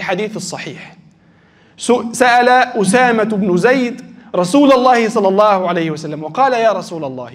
الحديث الصحيح سأل أسامة بن زيد رسول الله صلى الله عليه وسلم وقال: يا رسول الله،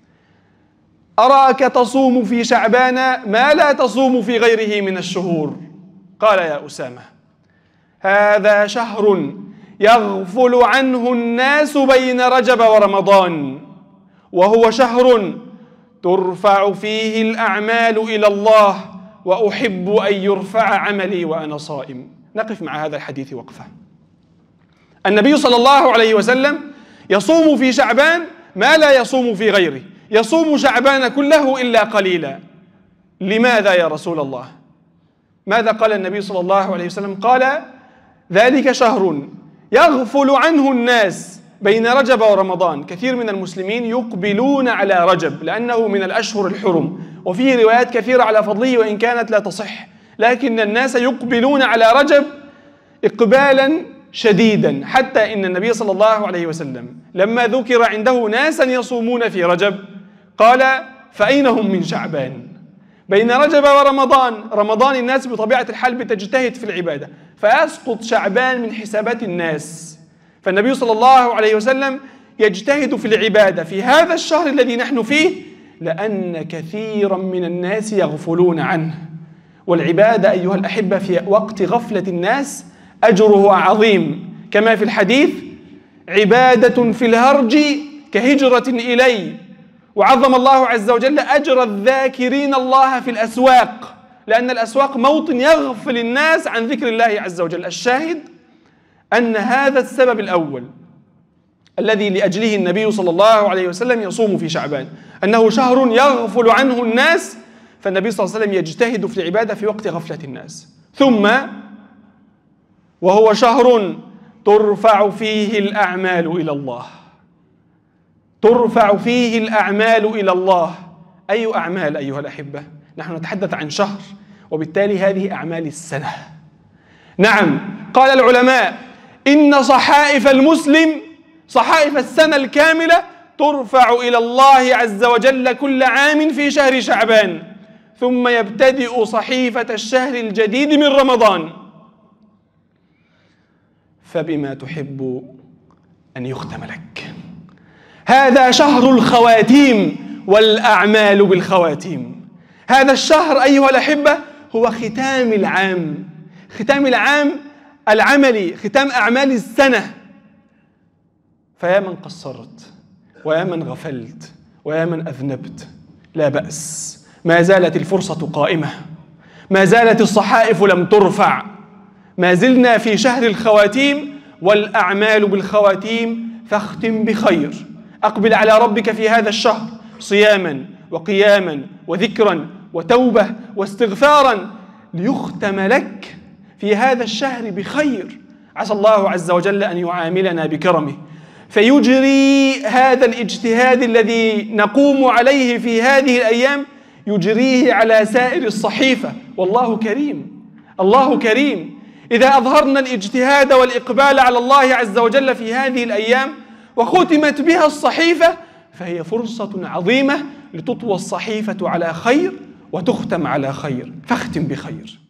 أراك تصوم في شعبان ما لا تصوم في غيره من الشهور. قال: يا أسامة، هذا شهر يغفل عنه الناس بين رجب ورمضان، وهو شهر ترفع فيه الأعمال إلى الله، وأحب أن يرفع عملي وأنا صائم. نقف مع هذا الحديث وقفة. النبي صلى الله عليه وسلم يصوم في شعبان ما لا يصوم في غيره، يصوم شعبان كله إلا قليلا. لماذا يا رسول الله؟ ماذا قال النبي صلى الله عليه وسلم؟ قال: ذلك شهر يغفل عنه الناس بين رجب ورمضان. كثير من المسلمين يقبلون على رجب لأنه من الأشهر الحرم، وفيه روايات كثيرة على فضله وإن كانت لا تصح، لكن الناس يقبلون على رجب إقبالا شديدا، حتى إن النبي صلى الله عليه وسلم لما ذكر عنده ناسا يصومون في رجب قال: فأين هم من شعبان؟ بين رجب ورمضان، رمضان الناس بطبيعة الحال بتجتهد في العبادة، فيسقط شعبان من حسابات الناس. فالنبي صلى الله عليه وسلم يجتهد في العبادة في هذا الشهر الذي نحن فيه، لأن كثيرا من الناس يغفلون عنه. والعبادة أيها الأحبة في وقت غفلة الناس أجره عظيم، كما في الحديث: عبادة في الهرج كهجرة إلي. وعظم الله عز وجل أجر الذاكرين الله في الأسواق، لأن الأسواق موطن يغفل الناس عن ذكر الله عز وجل. الشاهد أن هذا السبب الأول الذي لأجله النبي صلى الله عليه وسلم يصوم في شعبان، أنه شهر يغفل عنه الناس، فالنبي صلى الله عليه وسلم يجتهد في العبادة في وقت غفلة الناس. ثم وهو شهر ترفع فيه الأعمال إلى الله. ترفع فيه الأعمال إلى الله. أي أعمال أيها الأحبة؟ نحن نتحدث عن شهر، وبالتالي هذه أعمال السنة. نعم، قال العلماء إن صحائف المسلم، صحائف السنة الكاملة، ترفع إلى الله عز وجل كل عام في شهر شعبان، ثم يبتدئ صحيفة الشهر الجديد من رمضان. فبما تحب أن يختم لك. هذا شهر الخواتيم والأعمال بالخواتيم. هذا الشهر أيها الأحبة هو ختام العام، ختام العام العملي، ختام أعمال السنة. فيا من قصرت، ويا من غفلت، ويا من أذنبت، لا بأس، ما زالت الفرصة قائمة، ما زالت الصحائف لم ترفع، ما زلنا في شهر الخواتيم والأعمال بالخواتيم. فاختم بخير، أقبل على ربك في هذا الشهر صياما وقياما وذكرا وتوبة واستغفارا، ليختم لك في هذا الشهر بخير. عسى الله عز وجل أن يعاملنا بكرمه، فيجري هذا الاجتهاد الذي نقوم عليه في هذه الأيام، يجريه على سائر الصحيفة. والله كريم، الله كريم. إذا أظهرنا الاجتهاد والإقبال على الله عز وجل في هذه الأيام وختمت بها الصحيفة، فهي فرصة عظيمة لتطوى الصحيفة على خير وتختم على خير. فاختم بخير.